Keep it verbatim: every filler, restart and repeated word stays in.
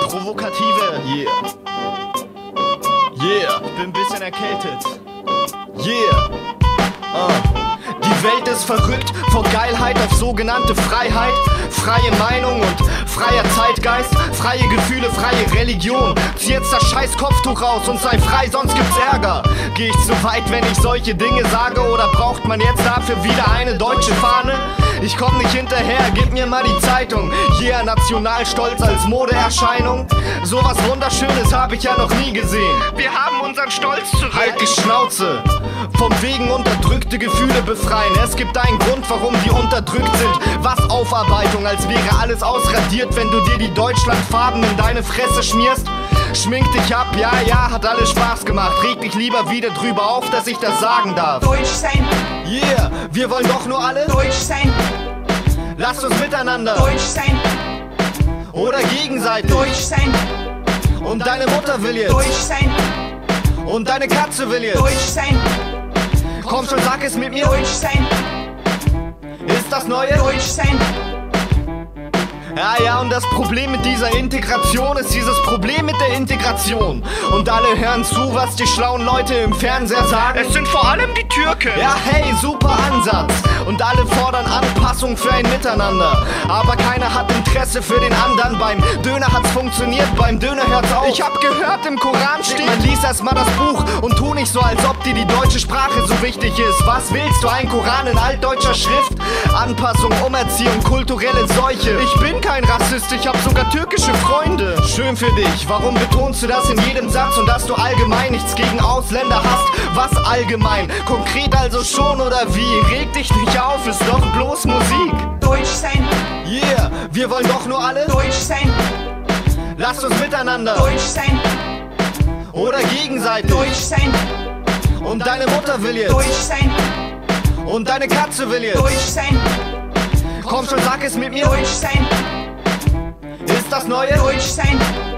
Provokative, yeah. Yeah, ich bin ein bisschen erkältet. Yeah. Uh. Die Welt ist verrückt, vor Geilheit auf sogenannte Freiheit. Freie Meinung und freier Zeitgeist. Freie Gefühle, freie Religion. Zieh jetzt das scheiß Kopftuch raus und sei frei, sonst gibt's Ärger. Geh ich zu weit, wenn ich solche Dinge sage? Oder braucht man jetzt dafür wieder eine deutsche Fahne? Ich komm nicht hinterher, gib mir mal die Zeitung. Yeah, Nationalstolz als Modeerscheinung. Sowas Wunderschönes hab ich ja noch nie gesehen. Wir haben unseren Stolz zurück. Halt die Schnauze. Vom wegen unterdrückte Gefühle befreien. Es gibt einen Grund, warum die unterdrückt sind. Was Aufarbeitung, als wäre alles ausradiert, wenn du dir die Deutschlandfarben in deine Fresse schmierst. Schmink dich ab, ja, ja, hat alles Spaß gemacht. Reg dich lieber wieder drüber auf, dass ich das sagen darf. Deutsch sein. Yeah, wir wollen doch nur alle Deutsch sein. Lasst uns miteinander Deutsch sein. oder gegenseitig. Deutsch sein. Und deine Mutter will jetzt. Deutsch sein. Und deine Katze will jetzt. Deutsch sein. Komm schon, sag es mit mir. Deutsch sein. Ist das Neue? Deutsch sein. Ja, ja, und das Problem mit dieser Integration ist dieses Problem mit der Integration. Und alle hören zu, was die schlauen Leute im Fernseher sagen. Es sind vor allem die Türken. Ja, hey, super Ansatz. Und alle fordern Anpassung für ein Miteinander. Aber keiner hat Interesse für den anderen. Beim Döner hat's funktioniert, beim Döner hört's auf. Ich hab gehört, im Koran steht, man liest erstmal das Buch und tu nicht so, als ob dir die deutsche Sprache so wichtig ist. Was willst du, ein Koran in altdeutscher Schrift? Anpassung, Umerziehung, kulturelle Seuche. Ich bin kein Rassist, ich hab sogar türkische Freunde. Schön für dich, warum betonst du das in jedem Satz? Und dass du allgemein nichts gegen Ausländer hast? Was allgemein? Konkret also schon oder wie? Reg dich nicht auf, ist doch bloß Musik. Deutsch sein. Yeah, wir wollen doch nur alle Deutsch sein. Lasst uns miteinander Deutsch sein. oder gegenseitig. Deutsch sein. Und deine Mutter will jetzt. Deutsch sein. Und deine Katze will jetzt. Deutsch sein. Komm schon, sag es mit mir. Deutsch sein. Ist das Neue? Deutsch sein.